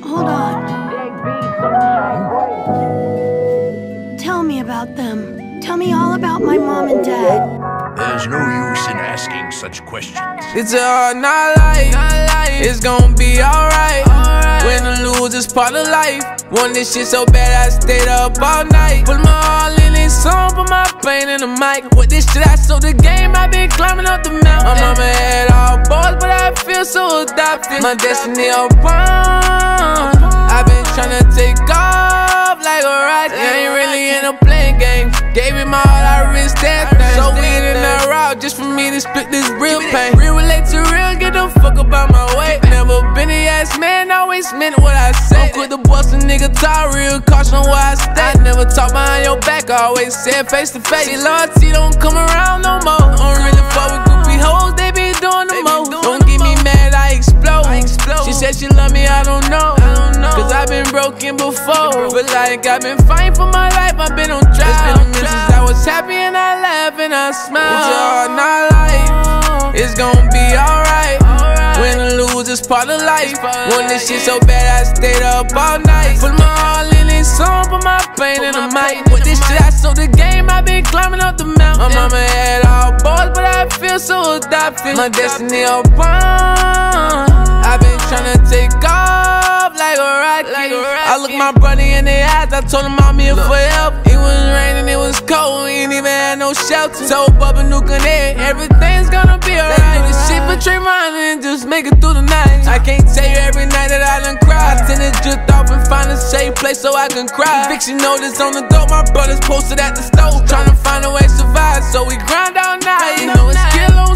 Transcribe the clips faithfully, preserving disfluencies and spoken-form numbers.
Hold on. Tell me about them. Tell me all about my mom and dad. There's no use in asking such questions. It's a hard not life. It's gonna be alright. Win or lose is part of life. Want this shit so bad I stayed up all night. Put my all in this song, put my pain in the mic. With this shit I sold the game, I been climbing up the mountain. My mama had all boys, but I feel so adopted. My destiny all palm. I been tryna take off like a rocket. I ain't really in a playing game. Gave it my all, I risked that thing. So we in that route just for me to split this real pain. Real relate to real, get the fuck about my way. Never been a yes man, always meant what I say. I'm quick to bust a nigga tie, real caution where I stay. I never talk behind your back, I always said face to face. See, loyalty don't come around no more. I don't really fuck with goofy hoes, they be doing the most. Don't get me mad, I explode. She said she love me, I don't know. Cause I've been broken before. But like I've been fighting for my life, I've been on trial. It's been a minute since I was happy and I laugh and I smile. It's a hard not life, it's gonna be alright. Win or lose is part of life. Want this shit so bad I stayed up all night. Put my all in this song, put my pain in the mic. With this shit I sold the game, I been climbing up the mountain. My mama had all boys, but I feel so adopted. My destiny all palm. I been tryna take off like a rocket. I looked my brother in the eyes, I told him I'm here for help. It was raining, it was cold, we ain't even had no shelter. Told Bubba Nuke and Ed, everything's gonna be alright. Let's do this shit for Trayvon and just make it through the night. I can't tell you every night that I done cried. I tend to drift off and find a safe place so I can cry. Eviction notice on the door, my brother's posted at the stove. Tryna find a way to survive, so we grind all night. You know it's skill on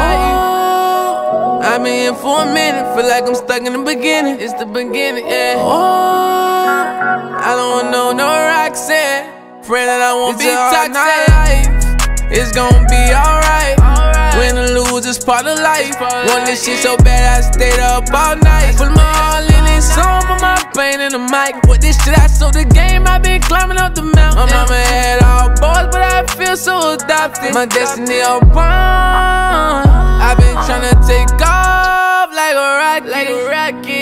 side. I've been here for a minute, feel like I'm stuck in the beginning. It's the beginning, yeah. Oh, I don't want no, no Roxanne. Friend that I won't be toxic. It's gonna be alright. Win or lose is part of life. Want this shit so bad I stayed up all night. Put my all in this song, put my pain in the mic. With this shit I sold the game, I been climbing up the mountain. My mama had all boys, but I feel so adopted. My destiny all palm. I been tryna take off like a rocket.